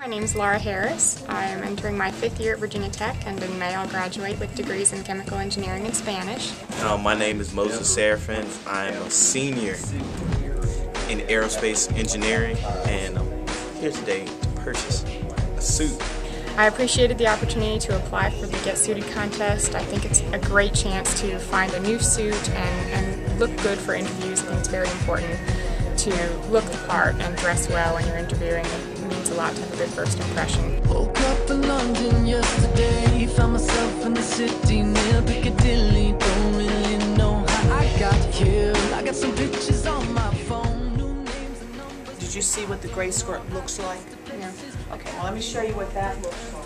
My name is Laura Harris. I'm entering my 5th year at Virginia Tech, and in May I'll graduate with degrees in chemical engineering and Spanish. My name is Moses Seraphin. I'm a senior in aerospace engineering, and I'm here today to purchase a suit. I appreciated the opportunity to apply for the Get Suited contest. I think it's a great chance to find a new suit and look good for interviews. I think it's very important to look the part and dress well when you're interviewing. It means a lot to have a good first impression. Woke up in London yesterday, found myself in the city near Piccadilly. Don't really know how I got here. I got some pictures on my phone, new names and numbers. Did you see what the gray skirt looks like? No. Okay, well let me show you what that looks like.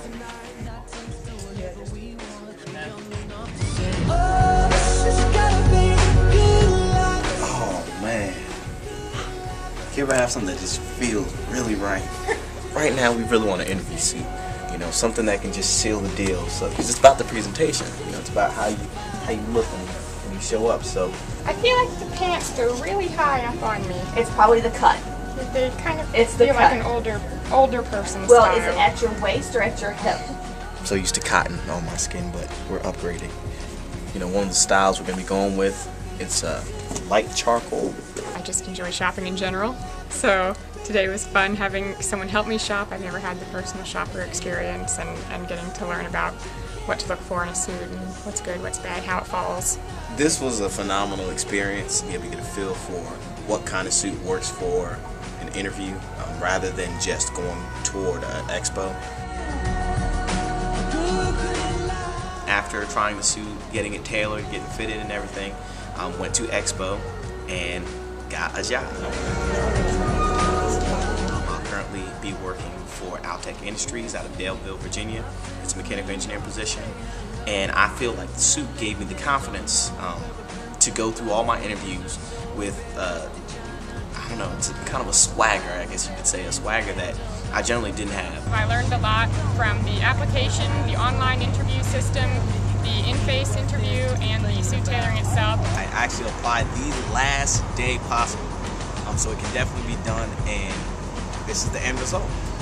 Oh man, you ever have something that just feels really right? Right now, we really want an interview suit. You know, something that can just seal the deal. So, because it's about the presentation. You know, it's about how you look when you show up. So, I feel like the pants go really high up on me. It's probably the cut. They kind of It's the feel cut. like an older person's Well, style. is it at your waist or at your hip? I'm so used to cotton on my skin, but we're upgrading. You know, one of the styles we're going to be going with, it's light charcoal. I just enjoy shopping in general, so today was fun having someone help me shop. I've never had the personal shopper experience, and getting to learn about what to look for in a suit and what's good, what's bad, how it falls. This was a phenomenal experience to be able to get a feel for what kind of suit works for an interview, rather than just going toward an expo. After trying the suit, getting it tailored, getting fitted and everything, went to expo and got a job. I'll currently be working for Altec Industries out of Daleville, Virginia. It's a mechanical engineering position, and I feel like the suit gave me the confidence to go through all my interviews with, I don't know, it's kind of a swagger, I guess you could say, a swagger that I generally didn't have. I learned a lot from the application, the online interview system, the in-face interview, and the suit tailoring itself. I actually applied the last day possible, so it can definitely be done, and this is the end result.